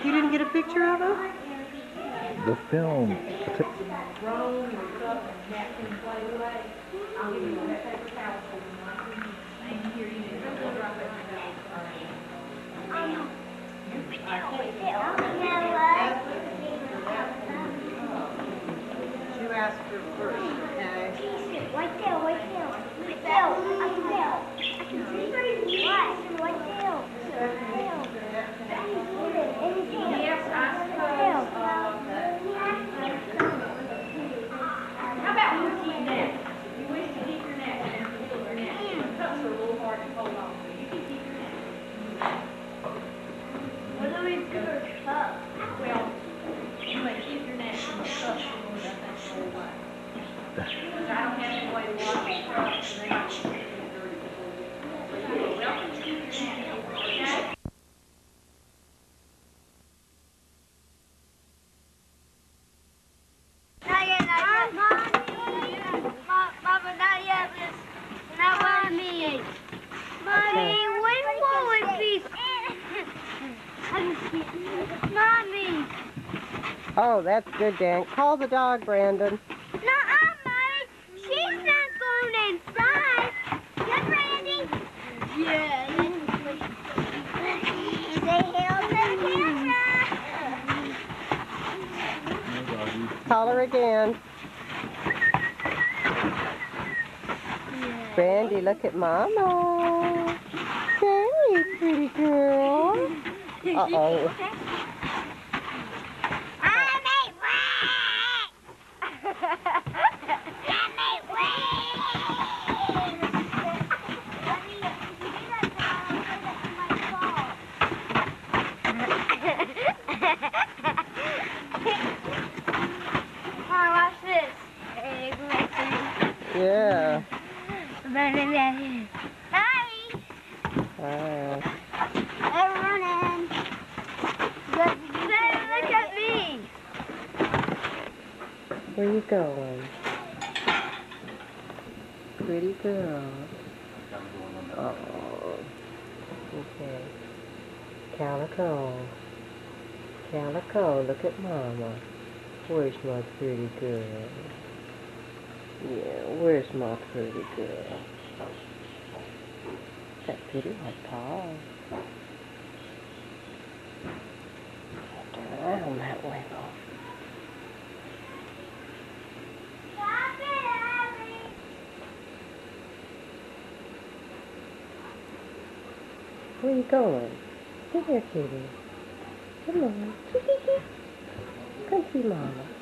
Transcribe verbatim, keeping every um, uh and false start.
You didn't get a picture of him? The film. You asked her first, okay? Right there, right there. Right there. Up there. I can see what? Right there. Yes, I suppose. How about you keep that? You wish to keep your neck, and you keep your neck. The cups are a little hard to hold on to. You can keep your neck. What do we do with cups? Well, you may keep your neck and the cups will move up and go away. Because I don't have any way to wash the cups, and they might get dirty before you. So you're welcome to keep your neck, okay? Not yet, not yet. Mama, not yet. Not Mommy. Mommy, when will it be? Mommy. Oh, that's good, Dan. Call the dog, Brandon. Nuh-uh, Mommy. She's not going inside. Yeah, Brandy? Yeah. Say hello to the camera. Call her again. Brandy, look at Mama. Hey, pretty girl. Uh-oh. Yeah. Hi. Hi. I'm running. Look, look at me. Where you going? Pretty girl. Oh. Okay. Calico. Calico, look at Mama. Where's my pretty girl? Yeah, where's my pretty girl? That pretty white paw. Turn around that way, though. Stop it, Abby. Where you going? Come here, kitty. Come on. Come see Mama.